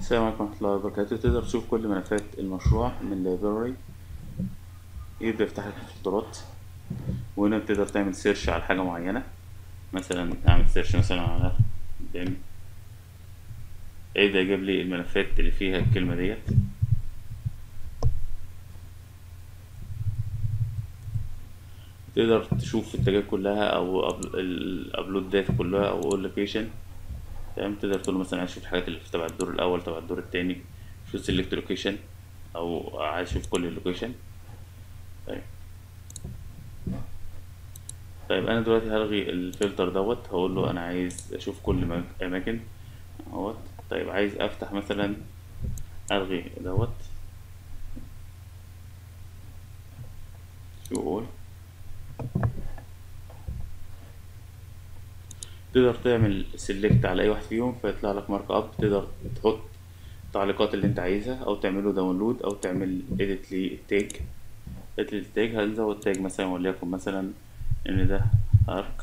السلام عليكم ورحمة الله وبركاته. تقدر تشوف كل ملفات المشروع من library. يبدأ يفتح لك الفلترات، وهنا تقدر تعمل سيرش على حاجة معينة. مثلا أعمل سيرش مثلا على بيم، يبدأ يجيب لي الملفات اللي فيها الكلمة ديت. تقدر تشوف التاجات كلها أو الأبلود داتا كلها أو all location. تمام، تقدر تقول له مثلا عايز أشوف الحاجات اللي تبع الدور الأول تبع الدور التاني، شوف select location، أو عايز أشوف كل اللوكيشن. طيب طيب انا دلوقتي هلغي الفلتر دوت، هقول له انا عايز اشوف كل اماكن اهوت. طيب عايز افتح مثلا، الغي دوت شو اقول. تقدر تعمل سيلكت على اي واحد فيهم فيطلع لك مارك اب، تقدر تحط التعليقات اللي انت عايزها او تعمله داونلود او تعمل اديت للتاج. اديت للتاج، هنزود تاج مثلا وليكن مثلا ان ده ارك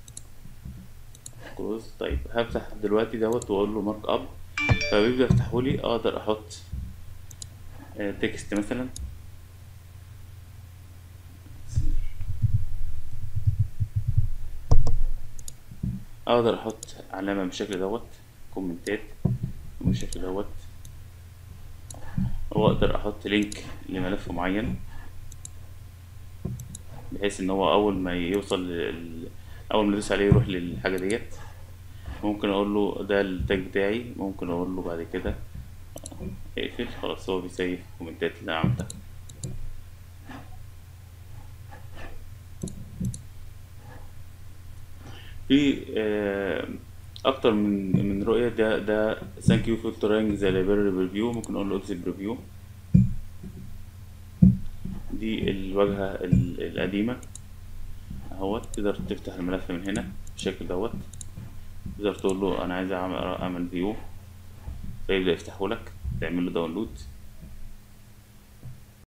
كروز. طيب هفتح دلوقتي دوت واقول له مارك اب، فبيبدأ يفتحولي. اقدر احط تكست مثلا، اقدر احط علامة بالشكل دوت، كومنتات بالشكل دوت، واقدر احط لينك لملف معين بحيث ان هو اول ما يوصل اول ما يدوس عليه يروح للحاجة ديت. ممكن اقول له ده التاج بتاعي، ممكن اقول له بعد كده اقفل. خلاص هو بيسيف الكومنتات اللي انا عملتها. في اكتر من رؤية. ده ثانك يو فلترنج ذا لايبراري بريفيو، ممكن اقول له اكسل بريفيو. دي الواجهة القديمة اهوت. تقدر تفتح الملف من هنا بالشكل دوت، تقدر تقول له انا عايز اعمل فيو فيبدأ يفتحه لك، تعمل له داونلود.